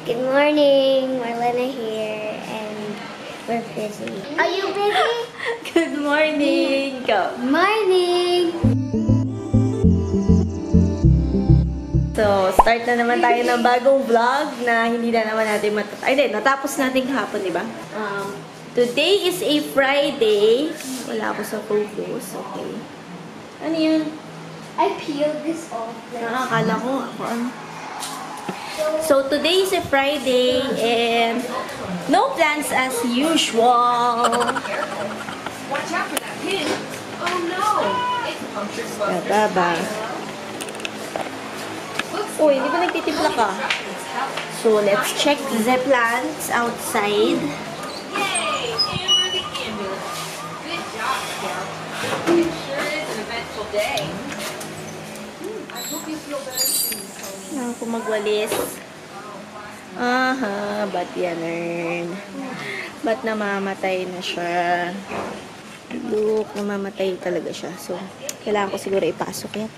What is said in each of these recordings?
Good morning, Marlena here, and we're busy. Are you busy? Good morning! Go! Morning! So, start na naman tayo ng bagong vlog na hindi na naman natin matatapos. Ay, hindi, natapos natin kahapon, di ba? Today is a Friday. Wala ako sa focus. Okay. Ano yun? I peeled this off. Akala ko ako ano. So, today is a Friday and no plans as usual. Watch out for that pin. Oh no! It's a puncture spot. Baba. Uy, hindi ba nagtitimpla ka? So, let's check the plants outside. Yay! Amber the ambulance. Good job, Scout. It sure is an eventful day. I hope you feel better soon, Tony. Ako magwalis. Aha, ba't yan, Ern? Ba't namamatay na siya? Look, namamatay talaga siya. So, kailangan ko siguro ipasok yan.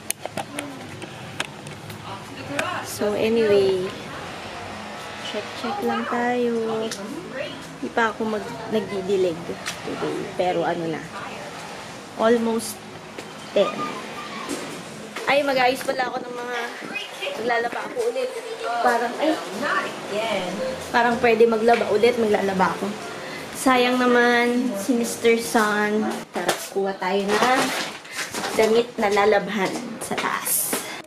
So, anyway, check lang tayo. Hindi pa ako nagdidilig today. Pero ano na, almost 10. Ay, mag-ayos pala ako ng mga maglalaba ako ulit. Parang, ay, Not again. parang pwede maglaba ulit, maglalaba ako. Sayang naman si Mr. Sun. Tara, kuha tayo na damit na lalabhan sa taas.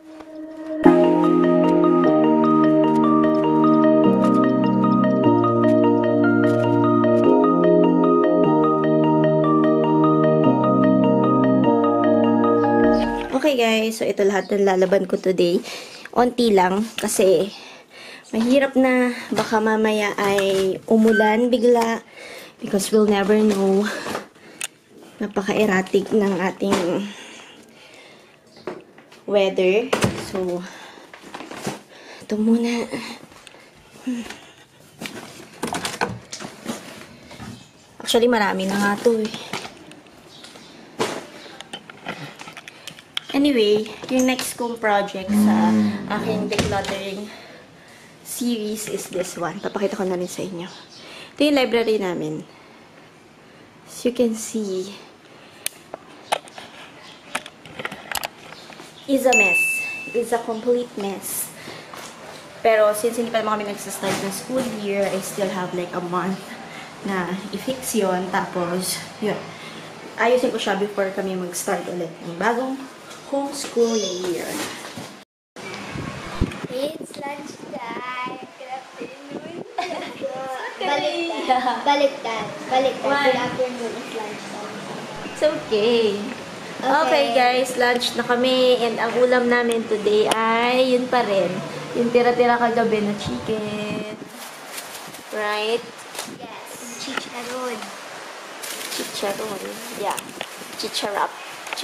Okay guys, so ito lahat ng lalaban ko today. Onti lang kasi mahirap na baka mamaya ay umulan bigla because we'll never know. Napaka-erratic ng ating weather. So, ito muna. Actually, marami na nga ito eh. Anyway, yung next kong project sa aking decluttering series is this one. Papakita ko na rin sa inyo. Ito yung library namin. As you can see, is a mess. It's a complete mess. Pero since hindi pa naman kami nagsastart ng school year, I still have like a month na i-fix yun. Tapos, yun. Ayusin ko siya before kami mag-start ulit ng bagong homeschooling year. It's lunchtime. Good afternoon. Baliktad. Why? Good afternoon. It's lunchtime. It's okay. Okay guys, lunch na kami and ang ulam namin today ay yun pa rin. Yung tira-tira kagabi na chicken. Right? Yes. Chicharon. Chicharon. Yeah. Chicharap.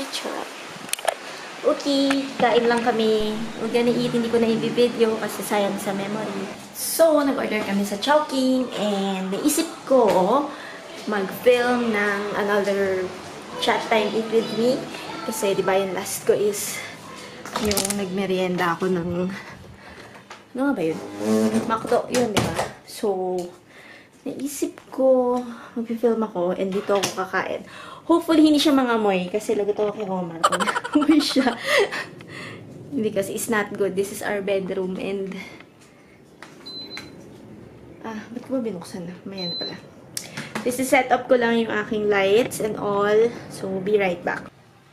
Okay, kain lang kami. We're gonna eat. Hindi ko na i-video kasi sayang sa memory. So, nag-order kami sa Chowking and naisip ko mag-film ng another chat time eat with me. Kasi, di ba, yung last ko is yung nagmerienda ako ng ano nga ba yun? Makdo, yun, di ba? So, naisip ko mag-film ako and dito ako kakain. Hopefully, hindi siya mangamoy kasi lagot ako kay Omar. Mangamoy siya. Because it's not good. This is our bedroom and ba't ko ba binuksan na? Maya na pala. This is set up ko lang yung aking lights and all. So, we'll be right back.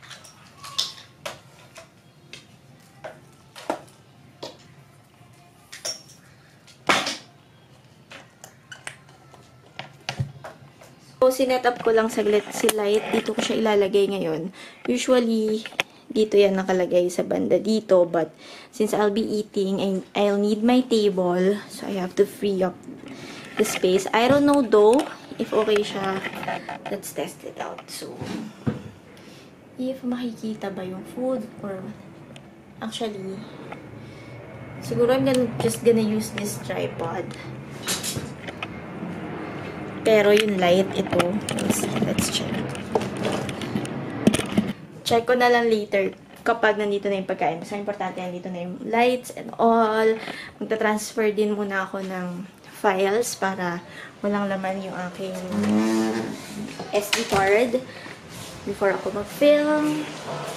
So, sinet up ko lang saglit si light. Dito ko siya ilalagay ngayon. Usually, dito yan nakalagay sa banda dito. But, since I'll be eating, I'll need my table. So, I have to free up the space. I don't know though if okay siya. Let's test it out. So, if makikita ba yung food or actually, siguro I'm just gonna use this tripod. Pero yung light, ito. Let's check. Check ko na lang later kapag nandito na yung pagkain. Basta importante, nandito na yung lights and all. Magta-transfer din muna ako ng files para walang laman yung aking SD card before ako mag-film.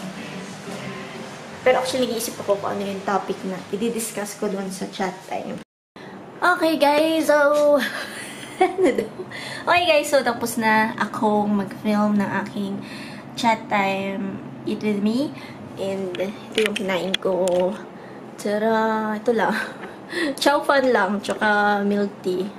Pero actually, nag-iisip ako kung ano yung topic na i-discuss ko doon sa chat time. Okay, guys. So, okay, guys. So, tapos na akong mag-film ng aking chat time Eat With Me. And, ito yung kinain ko. Tara, ito lang. Chow fan lang, tsaka milk tea.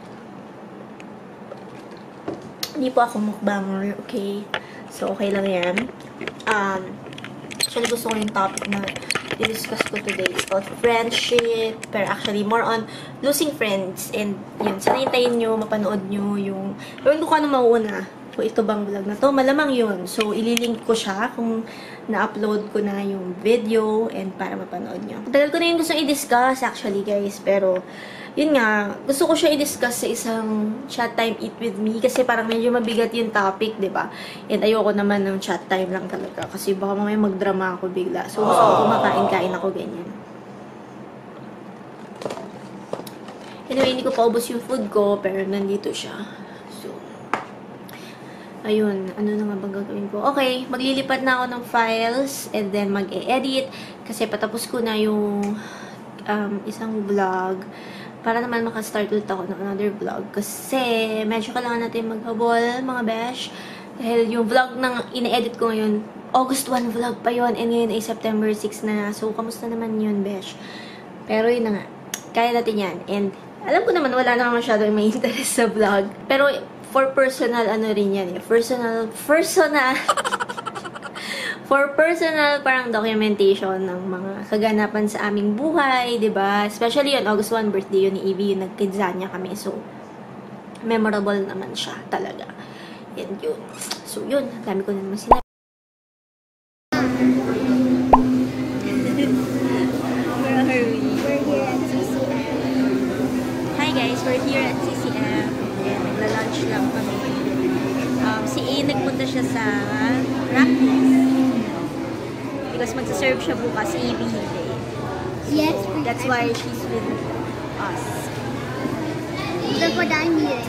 Hindi po ako mukbanger, okay? So, okay lang yan. Actually, gusto ko yung topic na i-discuss ko today about friendship, pero actually, more on losing friends. And, yun, sana hintayin nyo, mapanood nyo yung... Ewan ko ano mauuna. Kung ito bang vlog na to, malamang yun. So, ililink ko siya kung na-upload ko na yung video and para mapanood nyo. Tagal ko na yung gusto i-discuss actually, guys. Pero, yun nga, gusto ko siya i-discuss sa isang chat time Eat With Me kasi parang medyo mabigat yung topic, diba? And ayoko naman ng chat time lang talaga kasi baka mamaya magdrama ako bigla. So, gusto ko kumakain-kain ako ganyan. Anyway, hindi ko paubos yung food ko, pero nandito siya. So, ayun, ano na nga bang gagawin ko? Okay, maglilipat na ako ng files and then mag-e-edit kasi patapos ko na yung isang vlog para naman makastart ulit ako ng another vlog kasi medyo kailangan natin maghabol, mga besh. Dahil yung vlog na ine-edit ko ngayon, August 1 vlog pa yon and ngayon ay September 6 na. So, kamusta naman yun, besh? Pero yun na nga, kaya natin yan. And alam ko naman, wala naman masyadong may interest sa vlog. Pero, for personal, ano rin yan eh. For personal, parang documentation ng mga kaganapan sa aming buhay, ba diba? Especially on August 1, birthday yun ni Evie, yung nagkidzanya kami. So, memorable naman siya talaga. And yun. So, yun. Dami ko na naman sinabi. Where are we? We're here at CCM. Hi guys, we're here at CCM. And nagla-lunch lang kami. Si A, nagpunta siya sa practice. Because magsaserve siya bukas, si Evie hindi. Yes, That's why she's with us. That's what I'm here.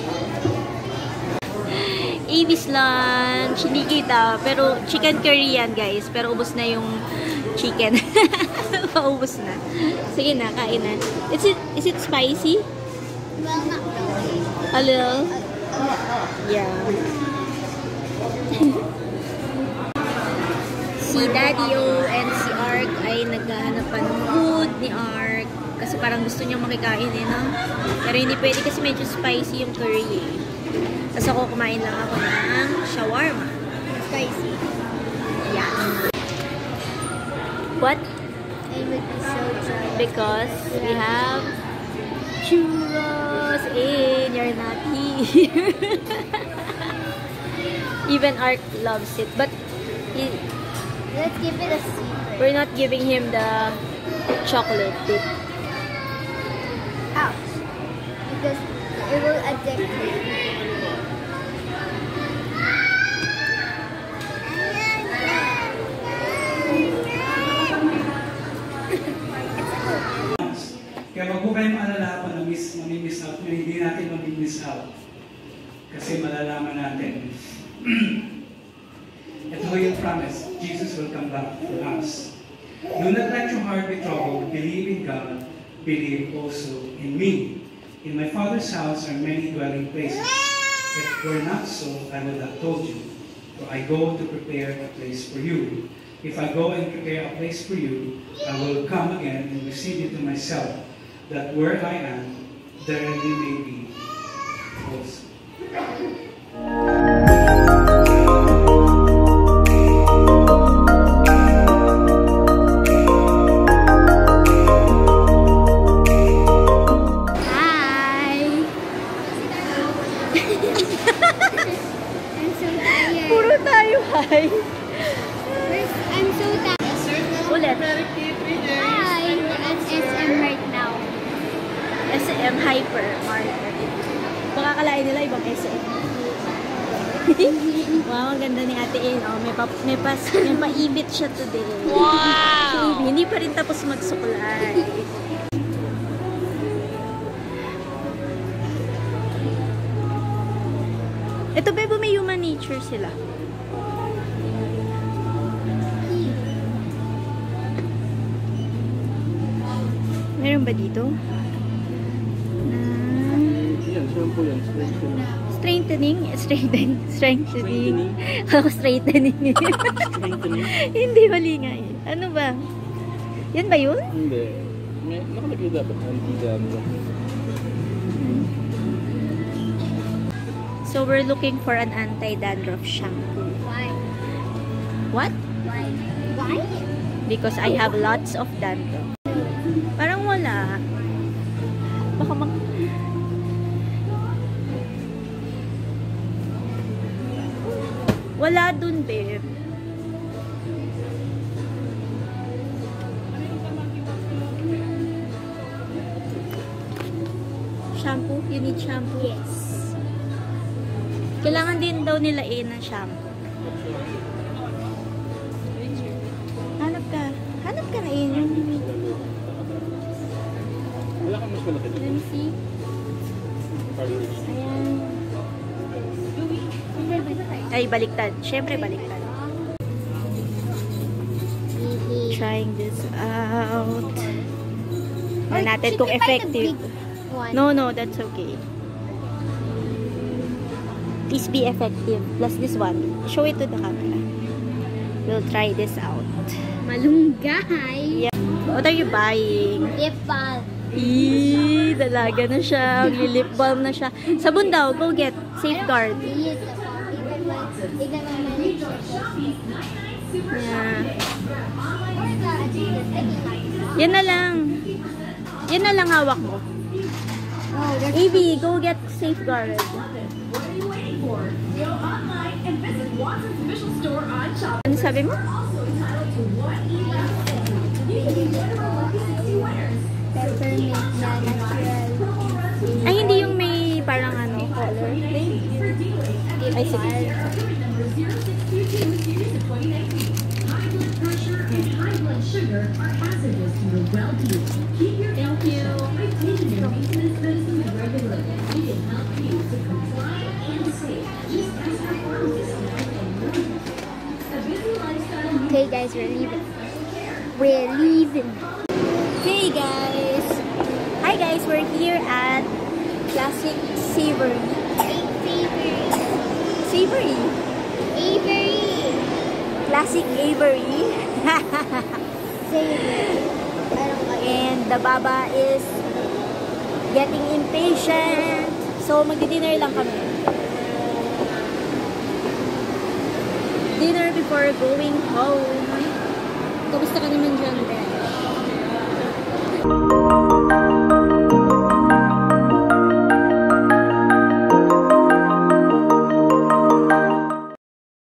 Evie's lunch, hindi kita. Pero chicken curry yan guys. Pero ubos na yung chicken. Paubos na. Sige na, kain na. Is it spicy? Well, not really. A little? Yeah. Si Daddy O and si Ark ay naghahanap pa ng food ni Ark. Kasi parang gusto niyang makikain eh, no? Pero hindi pwede kasi medyo spicy yung curry eh. Tapos ako kumain lang ako ng shawarma. Spicy. Yeah. What? It would be so dry. Because we have churros and you're not here. Even Ark loves it. But Let's give it a secret. we're not giving him the chocolate dip. Ouch. Because it will addict him. Kaya wag mo kayong maalala kung mamimiss out, hindi natin mamimiss out. Kasi malalaman natin. Ito ho yung promise, Jesus will come back for us. Do not let your heart be troubled. Believe in God. Believe also in me. In my Father's house are many dwelling places. If it were not so, I would have told you. For I go to prepare a place for you. If I go and prepare a place for you, I will come again and receive you to myself, that where I am, there you may be also. Puro tayo hi. I'm so tired. Ulit. Hi. At SM right now. SM Hypermarket. Baka kalain nila ibang SM. Wow, ang ganda ni Ate In. Oh, may paibit siya today. Wow! Hindi pa rin tapos magsuklay. Ito, Bebo, may human nature sila. Meron ba dito? Yan, shampoo yan. Strengthening? Strengthening. Ako, straightening. Hindi, mali nga eh. Ano ba? Yan ba yun? Hindi. May nakalagay dapat anti-dandruff. So, we're looking for an anti-dandruff shampoo. Why? What? Why? Why? Because I have lots of dandruff. Parang wala. Baka wala dun, babe. Shampoo? You need shampoo? Yes. Kailangan din daw nila ng shampoo. Hanap ka. Hanap ka na Wala kang mas malaki Let dito. me see. Ayan. Ay, baliktad. Syempre, baliktad. Trying this out. Tignan natin kung effective. No, that's okay. Please be effective. Plus this one. Show it to the camera. We'll try this out. Malunggay. Yeah. What are you buying? Ipal. Dalaga na siya. Lip balm na siya. Sabon daw. Go get. Safeguard. Yeah. Yeah. Yan na lang. Yan na lang hawak mo. Evie, go get Safeguard. Ano sabi mo? Peppermint na natural. Ay, hindi yung may parang ano, color. Ay, sige. Thank you. Okay guys, we're leaving. We're leaving. Hey guys! Hi guys, we're here at Classic Savory. Savory? Avery. Classic Avery. Savory. And the Baba is getting impatient. So, magdi-dinner lang kami. Dinner before going home. Kamusta ka naman dyan, Ben?